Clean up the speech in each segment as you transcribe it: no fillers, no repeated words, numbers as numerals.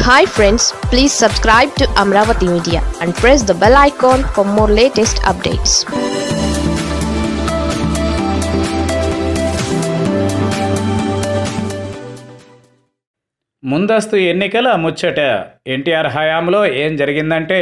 Hi friends, please subscribe to Amaravathi Media and press the bell icon for more latest updates. ముందస్తు ఎన్నికల ముచ్చట ఎన్టీఆర్ హయాంలో ఏం జరిగిందంటే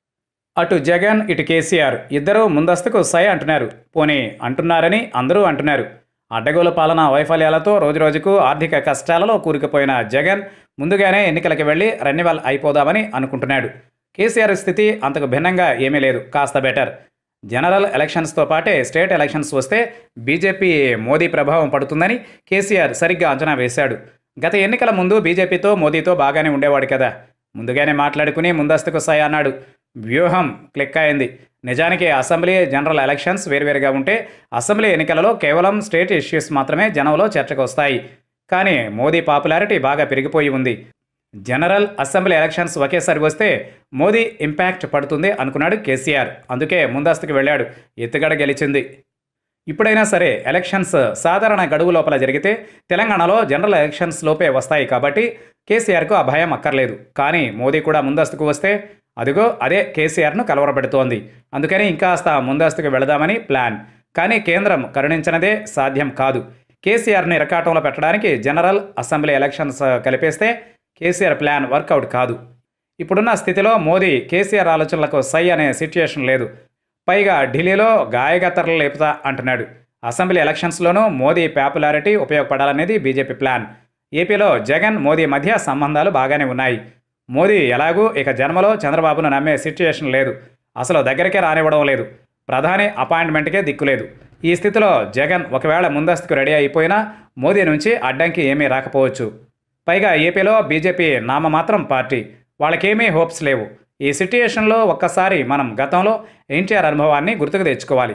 అటు జగన్ ఇటు కేసీఆర్ ఇద్దరూ ముందస్తుకు సై అంటున్నారు. పోనీ అంటున్నారని అందరూ అంటున్నారు. అడ్డగోలు పాలనా వైఫల్యాలతో రోజురోజుకు ఆర్థిక కష్టాలలో కూరుకుపోయిన జగన్ ముందుగానే ఎన్నికలకు వెళ్ళి రెన్యువల్ అయిపోదామని అనుకుంటున్నాడు. కేసీఆర్ స్థితి అంతకు భిన్నంగా ఏమీ లేదు, కాస్త బెటర్. జనరల్ ఎలక్షన్స్తో పాటే స్టేట్ ఎలక్షన్స్ వస్తే బీజేపీ మోదీ ప్రభావం పడుతుందని కేసీఆర్ సరిగ్గా అంచనా వేశాడు. గత ఎన్నికల ముందు బీజేపీతో మోదీతో బాగానే ఉండేవాడు కదా, ముందుగానే మాట్లాడుకుని ముందస్తుకు సై అన్నాడు. వ్యూహం క్లిక్ అయింది. నిజానికి అసెంబ్లీ జనరల్ ఎలక్షన్స్ వేరువేరుగా ఉంటే అసెంబ్లీ ఎన్నికలలో కేవలం స్టేట్ ఇష్యూస్ మాత్రమే జనంలో చర్చకు వస్తాయి. కానీ మోదీ పాపులారిటీ బాగా పెరిగిపోయి ఉంది. జనరల్ అసెంబ్లీ ఎలక్షన్స్ ఒకేసారి వస్తే మోదీ ఇంపాక్ట్ పడుతుంది అనుకున్నాడు కేసీఆర్. అందుకే ముందస్తుకు వెళ్ళాడు. ఎత్తుగడ గెలిచింది. ఇప్పుడైనా సరే ఎలక్షన్స్ సాధారణ గడువు లోపల జరిగితే తెలంగాణలో జనరల్ ఎలక్షన్స్ లోపే వస్తాయి కాబట్టి కేసీఆర్కు ఆ భయం అక్కర్లేదు. కానీ మోదీ కూడా ముందస్తుకు వస్తే అదిగో అదే కేసీఆర్ను కలవరపెడుతోంది. అందుకని ఇంకాస్త ముందస్తుకు వెళదామని ప్లాన్. కానీ కేంద్రం కరుణించనదే సాధ్యం కాదు. కేసీఆర్ని ఇరకాటంలో పెట్టడానికి జనరల్ అసెంబ్లీ ఎలక్షన్స్ కలిపేస్తే కేసీఆర్ ప్లాన్ వర్కౌట్ కాదు. ఇప్పుడున్న స్థితిలో మోదీ కేసీఆర్ ఆలోచనలకు సై అనే సిచ్యుయేషన్ లేదు. పైగా ఢిల్లీలో గాయగత్తర్లు లేపుతా అంటున్నాడు. అసెంబ్లీ ఎలక్షన్స్లోనూ మోదీ పాపులారిటీ ఉపయోగపడాలనేది బీజేపీ ప్లాన్. ఏపీలో జగన్ మోదీ మధ్య సంబంధాలు బాగానే ఉన్నాయి. మోదీ ఎలాగూ ఇక జన్మలో చంద్రబాబును నమ్మే సిచ్యుయేషన్ లేదు. అసలు దగ్గరికే రానివ్వడం లేదు. ప్రధాని అపాయింట్మెంట్కే దిక్కులేదు. ఈ స్థితిలో జగన్ ఒకవేళ ముందస్తుకు రెడీ అయిపోయినా మోదీ నుంచి అడ్డంకి ఏమీ రాకపోవచ్చు. పైగా ఏపీలో బీజేపీ నామమాత్రం పార్టీ, వాళ్ళకేమీ హోప్స్ లేవు. ఈ సిట్యుయేషన్లో ఒక్కసారి మనం గతంలో ఎన్టీఆర్ అనుభవాన్ని గుర్తుకు తెచ్చుకోవాలి.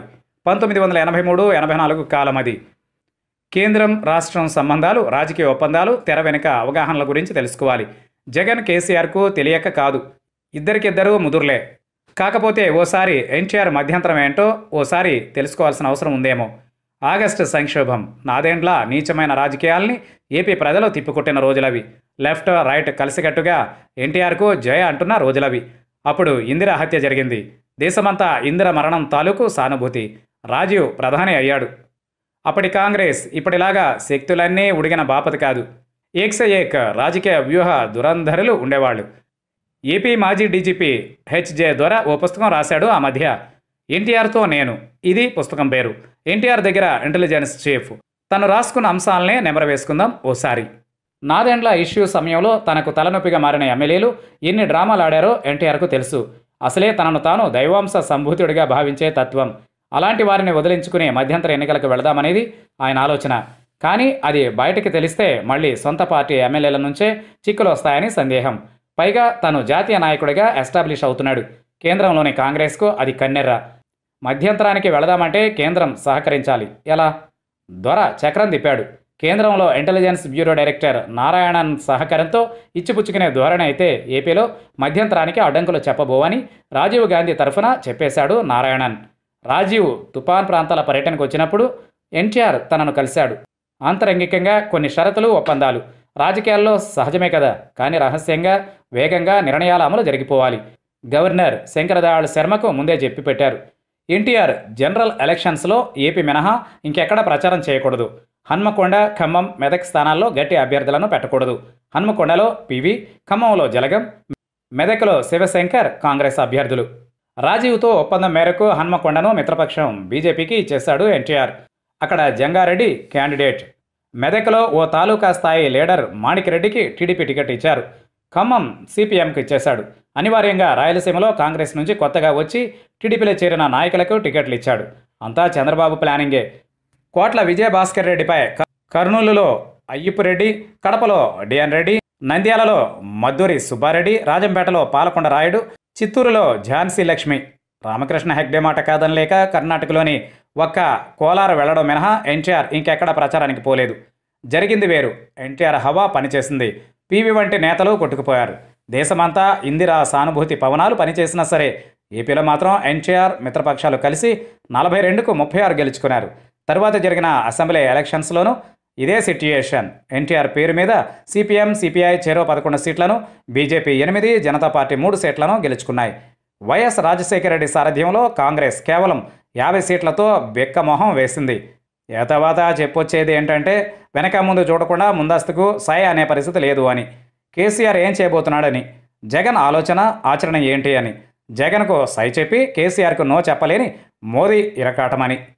1983-84 కాలం అది. కేంద్రం రాష్ట్రం సంబంధాలు, రాజకీయ ఒప్పందాలు, తెర వెనుక అవగాహనల గురించి తెలుసుకోవాలి. జగన్ కేసీఆర్కు తెలియక కాదు, ఇద్దరికిద్దరూ ముదురులే. కాకపోతే ఓసారి ఎన్టీఆర్ మధ్యంతరం ఏంటో ఓసారి తెలుసుకోవాల్సిన అవసరం ఉందేమో. ఆగస్టు సంక్షోభం, నాదేండ్ల నీచమైన రాజకీయాల్ని ఏపీ ప్రజలు తిప్పికొట్టిన రోజులవి. లెఫ్ట్ రైట్ కలిసికట్టుగా ఎన్టీఆర్కు జయ అంటున్న రోజులవి. అప్పుడు ఇందిరా హత్య జరిగింది. దేశమంతా ఇందిర మరణం తాలూకు సానుభూతి. రాజీవ్ ప్రధాని అయ్యాడు. అప్పటి కాంగ్రెస్ ఇప్పటిలాగా శక్తులన్నీ ఉడిగిన బాపతి కాదు. ఏక్సే ఏక్ రాజకీయ వ్యూహ దురంధరులు ఉండేవాళ్ళు. ఏపీ మాజీ డీజీపీ హెచ్జే దొర ఓ పుస్తకం రాశాడు ఆ మధ్య. ఎన్టీఆర్తో నేను, ఇది పుస్తకం పేరు. ఎన్టీఆర్ దగ్గర ఇంటెలిజెన్స్ చీఫ్. తను రాసుకున్న అంశాలనే నెమరు వేసుకుందాం ఓసారి. నాదెండ్ల ఇష్యూ సమయంలో తనకు తలనొప్పిగా మారిన ఎమ్మెల్యేలు ఎన్ని డ్రామాలు ఆడారో ఎన్టీఆర్కు తెలుసు. అసలే తనను తాను దైవాంశ సంభూతుడిగా భావించే తత్వం. అలాంటి వారిని వదిలించుకుని మధ్యంతర ఎన్నికలకు వెళదామనేది ఆయన ఆలోచన. కానీ అది బయటకు తెలిస్తే మళ్ళీ సొంత పార్టీ ఎమ్మెల్యేల నుంచే చిక్కులు వస్తాయని సందేహం. పైగా తను జాతీయ నాయకుడిగా ఎస్టాబ్లిష్ అవుతున్నాడు. కేంద్రంలోని కాంగ్రెస్కు అది కన్నెర్ర. మధ్యంతరానికి వెళదామంటే కేంద్రం సహకరించాలి. ఎలా? దొర చక్రం తిప్పాడు. కేంద్రంలో ఇంటెలిజెన్స్ బ్యూరో డైరెక్టర్ నారాయణన్ సహకారంతో ఇచ్చిపుచ్చుకునే ధోరణి అయితే ఏపీలో మధ్యంతరానికి అడ్డంకులు చెప్పబోవని రాజీవ్ గాంధీ తరఫున చెప్పేశాడు నారాయణన్. రాజీవ్ తుపాన్ ప్రాంతాల పర్యటనకు వచ్చినప్పుడు ఎన్టీఆర్ తనను కలిశాడు. ఆంతరంగికంగా కొన్ని షరతులు, ఒప్పందాలు రాజకీయాల్లో సహజమే కదా. కానీ రహస్యంగా వేగంగా నిర్ణయాల అమలు జరిగిపోవాలి. గవర్నర్ శంకరదయాళ్ శర్మకు ముందే చెప్పి పెట్టారు. ఎన్టీఆర్ జనరల్ ఎలక్షన్స్లో ఏపీ మినహా ఇంకెక్కడా ప్రచారం చేయకూడదు. హన్మకొండ, ఖమ్మం, మెదక్ స్థానాల్లో గట్టి అభ్యర్థులను పెట్టకూడదు. హన్మకొండలో పివి, ఖమ్మంలో జలగం, మెదక్లో శివశంకర్ కాంగ్రెస్ అభ్యర్థులు. రాజీవ్తో ఒప్పందం మేరకు హన్మకొండను మిత్రపక్షం బీజేపీకి ఇచ్చేశాడు ఎన్టీఆర్. అక్కడ జంగారెడ్డి క్యాండిడేట్. మెదక్లో ఓ తాలూకా స్థాయి లీడర్ మాణిక్రెడ్డికి టీడీపీ టికెట్ ఇచ్చారు. ఖమ్మం సిపిఎంకు ఇచ్చేశాడు. అనివార్యంగా రాయలసీమలో కాంగ్రెస్ నుంచి కొత్తగా వచ్చి టీడీపీలో చేరిన నాయకులకు టికెట్లు ఇచ్చాడు. అంతా చంద్రబాబు ప్లానింగే. కోట్ల విజయభాస్కర్ రెడ్డిపై కర్నూలులో అయ్యప్పరెడ్డి, కడపలో డిఎన్ రెడ్డి, నంద్యాలలో మద్దూరి సుబ్బారెడ్డి, రాజంపేటలో పాలకొండ రాయుడు, చిత్తూరులో ఝాన్సీ లక్ష్మి. రామకృష్ణ హెగ్డే మాట కాదనలేక కర్ణాటకలోని ఒక్క కోలారు వెళ్లడం మినహా ఎన్టీఆర్ ఇంకెక్కడ ప్రచారానికి పోలేదు. జరిగింది వేరు. ఎన్టీఆర్ హవా పనిచేసింది. పీవీ వంటి నేతలు కొట్టుకుపోయారు. దేశమంతా ఇందిరా సానుభూతి పవనాలు పనిచేసినా సరే ఏపీలో మాత్రం ఎన్టీఆర్ మిత్రపక్షాలు కలిసి 42కు 36 గెలుచుకున్నారు. తరువాత జరిగిన అసెంబ్లీ ఎలక్షన్స్లోనూ ఇదే సిట్యుయేషన్. ఎన్టీఆర్ పేరు మీద సిపిఎం, సిపిఐ చెరో 11 సీట్లను, బీజేపీ 8, జనతా పార్టీ 3 సీట్లను గెలుచుకున్నాయి. వైఎస్ రాజశేఖర రెడ్డి సారథ్యంలో కాంగ్రెస్ కేవలం 50 సీట్లతో బెక్కమొహం వేసింది. తర్వాత చెప్పొచ్చేది ఏంటంటే వెనక ముందు చూడకుండా ముందస్తుకు సై అనే పరిస్థితి లేదు అని. కేసీఆర్ ఏం చేయబోతున్నాడని, జగన్ ఆలోచన ఆచరణ ఏంటి అని, జగన్కు సై చెప్పి కేసీఆర్కు నో చెప్పలేని మోదీ ఇరకాటమని.